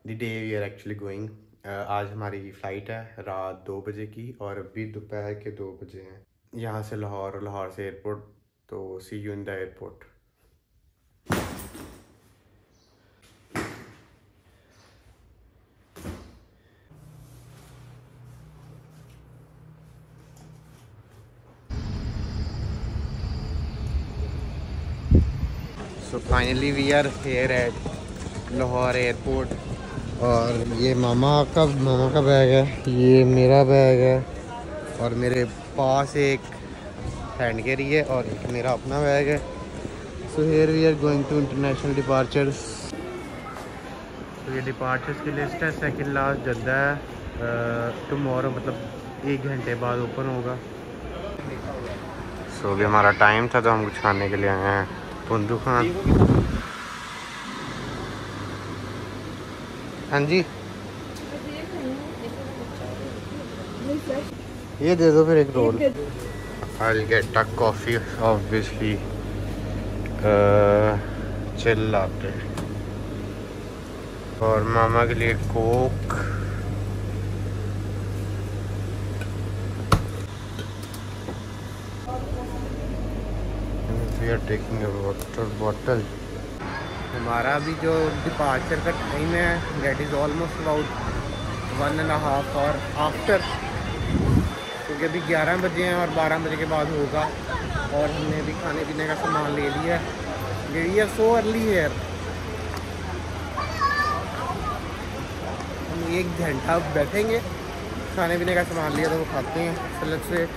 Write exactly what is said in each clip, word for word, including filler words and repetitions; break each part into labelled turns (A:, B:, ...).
A: The day we are actually going. आज हमारी flight है रात दो बजे की और अभी दोपहर के दो बजे हैं यहाँ से लाहौर, और लाहौर से एयरपोर्ट। तो see you in the airport. So finally we are here at Lahore airport. और ये मामा का मामा का बैग है, ये मेरा बैग है, और मेरे पास एक हैंड कैरी है और एक मेरा अपना बैग है। So here we are going to international departures. तो ये डिपार्चर्स की लिस्ट है। सेकंड लास्ट जद्दा है। टुमारो मतलब एक घंटे बाद ओपन होगा। सो so, अभी हमारा टाइम था तो हम कुछ खाने के लिए आए हैं पुंदू खान। हाँ जी, ये दे दो फिर एक roll. I'll get a coffee obviously, chill latte, और मामा के लिए coke. We are taking a water bottle। हमारा अभी जो डिपार्चर का टाइम है that is almost about one and half और आफ्टर, क्योंकि अभी ग्यारह बजे हैं और बारह बजे के बाद होगा। और हमने अभी खाने पीने का सामान ले लिया है। We are so early here. हम एक घंटा बैठेंगे, खाने पीने का सामान लिया तो वो खाते हैं। So let's wait.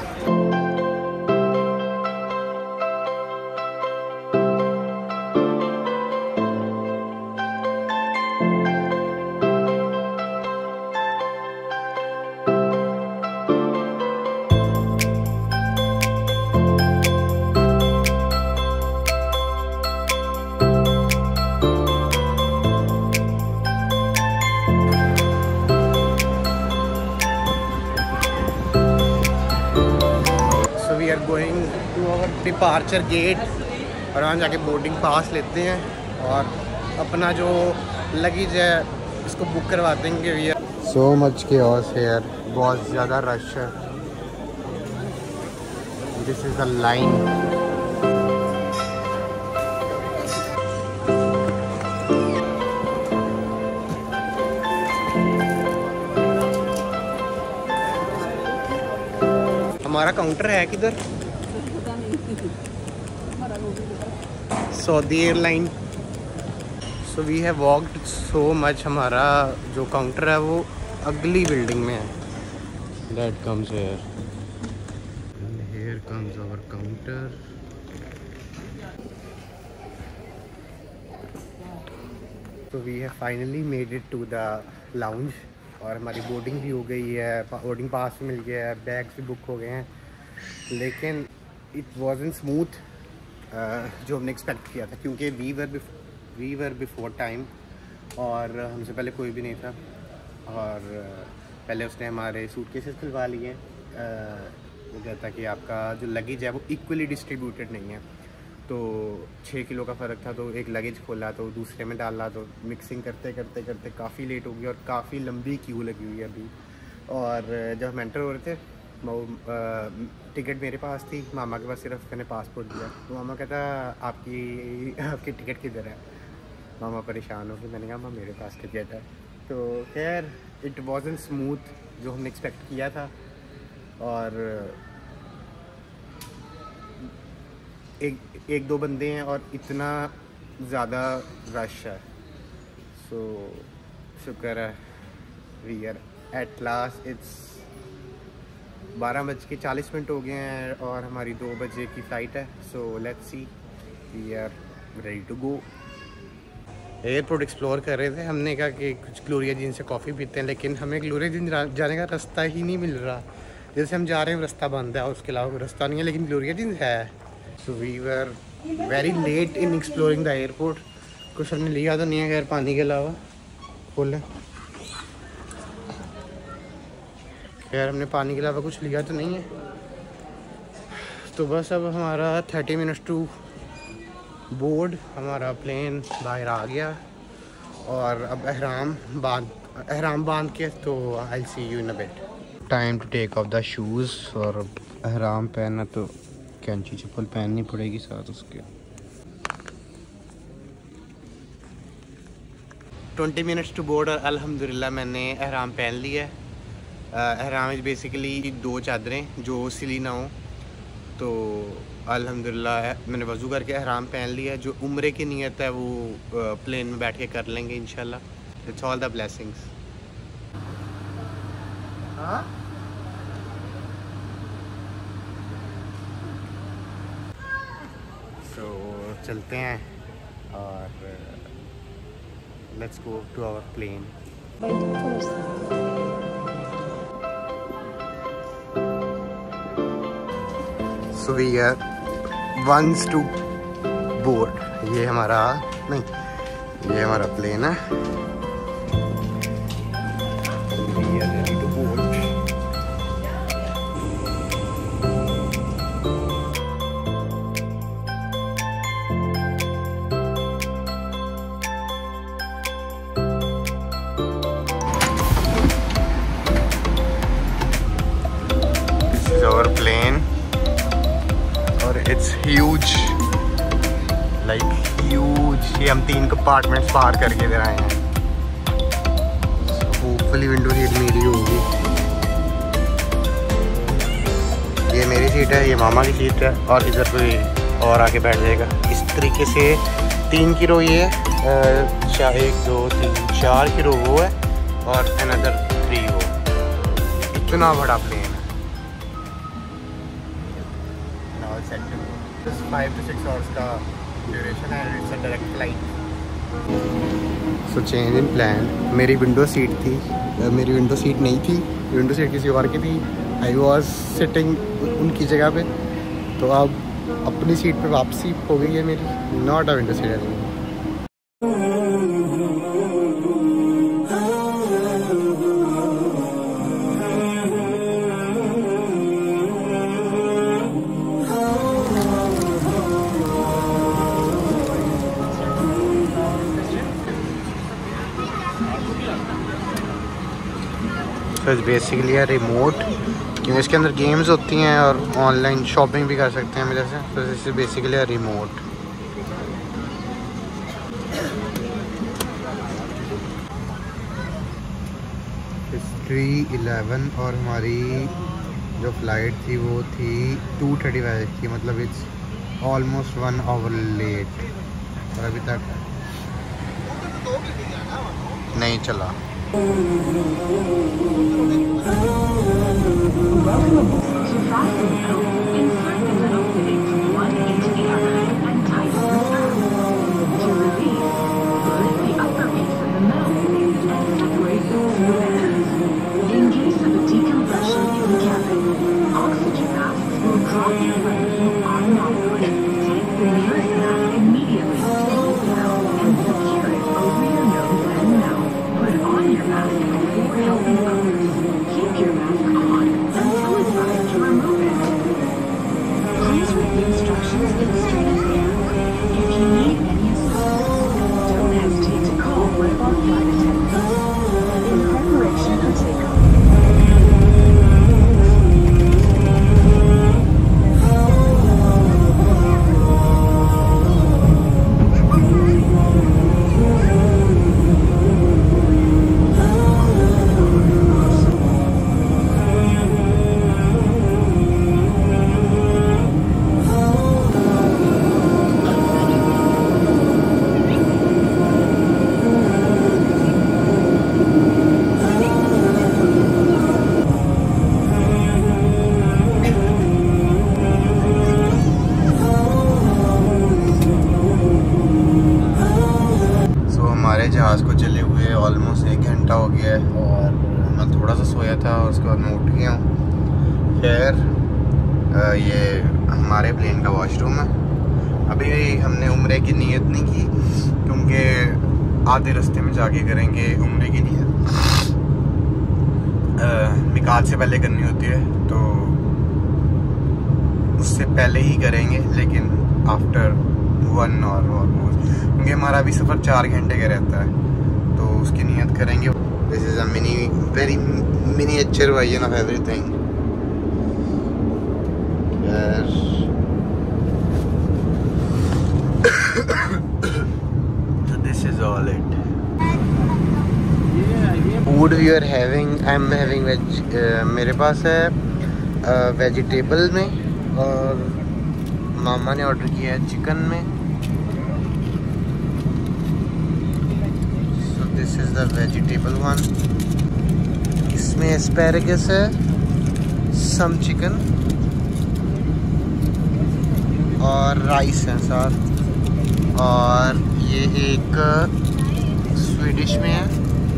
A: We are going to our departure gate, और वहाँ जाके बोर्डिंग पास लेते हैं और अपना जो लगेज है इसको बुक करवा देंगे। We are so much chaos here, बहुत ज़्यादा रश है। This is the line. हमारा काउंटर है किधर? Saudi airline. So we have walked so much. हमारा जो काउंटर है वो अगली बिल्डिंग में है। That comes here. Here comes our counter. तो we have finally made it to the lounge, और हमारी बोर्डिंग भी हो गई है, बोर्डिंग पास भी मिल गया है, बैग्स भी बुक हो गए हैं। लेकिन इट वाज़न्ट स्मूथ जो हमने एक्सपेक्ट किया था, क्योंकि we were we were before time और हमसे पहले कोई भी नहीं था। और पहले उसने हमारे सूटकेसेस खुलवा लिए। वो कहता कि आपका जो लगेज है वो इक्वली डिस्ट्रीब्यूटेड नहीं है। तो छः किलो का फ़र्क था, तो एक लगेज खोला तो दूसरे में डाला, तो मिक्सिंग करते करते करते काफ़ी लेट हो गई और काफ़ी लंबी क्यू लगी हुई है अभी। और जब हम एंटर हो रहे थे वो टिकट मेरे पास थी, मामा के पास सिर्फ मैंने पासपोर्ट दिया। तो मामा कहता आपकी आपकी टिकट किधर है? मामा परेशान हो गए। मैंने कहा मामा मेरे पास टिकट है। तो खैर इट वाज़न्ट स्मूथ जो हमने एक्सपेक्ट किया था। और एक एक दो बंदे हैं और इतना ज़्यादा रश है। सो शुक्र है we are at last. It's बारह बज के चालीस मिनट हो गए हैं और हमारी दो बजे की फ़्लाइट है। So let's see, we are ready to go. Airport explore कर रहे थे। हमने कहा कि कुछ ग्लोरिया जीन से कॉफ़ी पीते हैं, लेकिन हमें ग्लोरिया जीन जाने का रास्ता ही नहीं मिल रहा। जैसे हम जा रहे हैं रास्ता बंद है, उसके अलावा कोई रास्ता नहीं है, लेकिन ग्लोरिया जीन है। So we were very late in exploring the airport. कुछ हमने लिया तो नहीं है खैर पानी के अलावा। खोलें, खैर हमने पानी के अलावा कुछ लिया तो नहीं है। तो बस अब हमारा थर्टी मिनट्स टू बोर्ड, हमारा प्लेन बाहर आ गया और अब एहराम बांध एहराम बांध के तो I see you in a bit. Time to take off the shoes. और एहराम पहनना तो कैंची चप्पल पहननी पड़ेगी साथ उसके। ट्वेंटी मिनट्स टू बोर्ड और अल्हम्दुलिल्लाह मैंने एहराम पहन लिया है। एहराम इज बेसिकली दो चादरें जो सिली ना हो, तो अल्हम्दुलिल्लाह मैंने वज़ू करके एहराम पहन लिया है। जो उम्रे की नीयत है वो प्लेन में बैठ के कर लेंगे इंशाल्लाह। It's all the blessings. हाँ सो चलते हैं और let's go to our plane. So we are once to board. ये हमारा नहीं, ये हमारा प्लेन है। We are ready to board. This is our plane और इट्स ह्यूज, लाइक ह्यूज। ये हम तीन कंपार्टमेंट्स पार करके इधर आए हैं। होपफुली विंडो सीट मेरी होगी। ये मेरी सीट है, ये मामा की सीट है और इधर कोई और आके बैठ जाएगा। इस तरीके से तीन की रो ये है, एक दो तीन चार की रो वो है और अनदर थ्री वो। इतना बड़ा प्लेन है। फाइव टू सिक्स आवर्स का ड्यूरेशन है। It's a direct flight. So change in plan. मेरी विंडो सीट थी, मेरी विंडो सीट नहीं थी, विंडो सीट किसी और की थी। आई वॉज सिटिंग उनकी जगह पे, तो अब अपनी सीट पे वापसी हो गई है मेरी। Not a window seat anymore. So it's basically a remote, क्योंकि इसके अंदर गेम्स होती हैं और ऑनलाइन शॉपिंग भी कर सकते हैं मेरे से। तो this is basically a remote. History eleven और हमारी जो फ्लाइट थी वो थी टू थर्टी फाइव की, मतलब it's almost one hour late और अभी तक नहीं चला। जहाज़ को चले हुए ऑलमोस्ट एक घंटा हो गया है और मैं थोड़ा सा सोया था और उसके बाद मैं उठ गया हूँ। खैर ये हमारे प्लेन का वॉशरूम है। अभी हमने उम्रे की नीयत नहीं की क्योंकि आधे रास्ते में जाके करेंगे उम्रे की नीयत। मिकात से पहले करनी होती है तो उससे पहले ही करेंगे, लेकिन आफ्टर वन और ऑलमोस्ट, क्योंकि हमारा अभी सफ़र चार घंटे का रहता है। उसकी नियत करेंगे। This is a mini very miniature version of everything. So this is all it. Food we are having, I'm having veg. uh, मेरे पास है वेजिटेबल uh, में, और मामा ने ऑर्डर किया है चिकन में। So this is the vegetable one. इसमें asparagus है, सम चिकन और राइस है साथ। और ये एक स्वीडिश में है।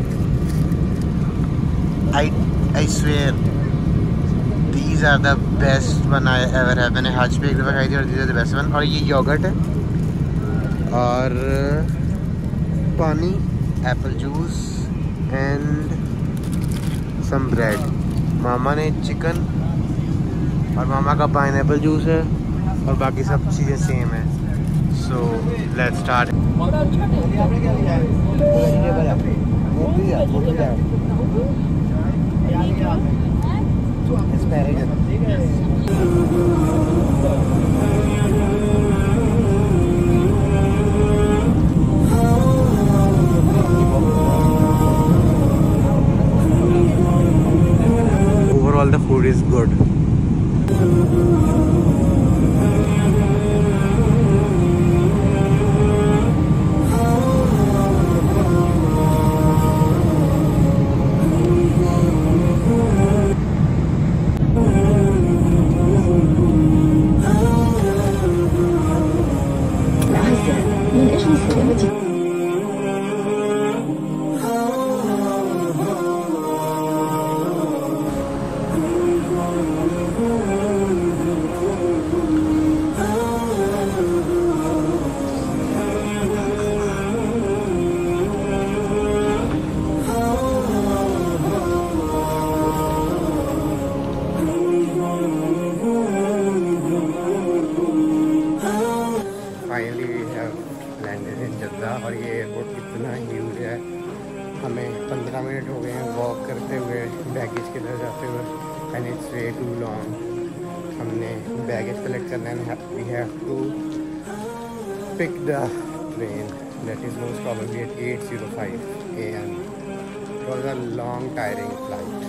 A: I I swear these are the best one I ever have. मैंने हज पे एक दफ़ा खाई थी और these are the best one। और ये योगर्ट है और पानी, apple juice and some bread. मामा ने चिकन और मामा का पाइनएप्पल जूस है और बाकी सब चीज़ें सेम है। So let's start. Overall the food is good. Finally we have landed in Jeddah. और ये एयरपोर्ट कितना ह्यूज है। हमें पंद्रह मिनट हो गए हैं वॉक करते हुए, बैगेज के तरफ जाते हुए, and it's way too long. हमने बैगेज कलेक्ट करना है। We have to pick the train that is most probably at eight zero five A M. It was a long tiring flight.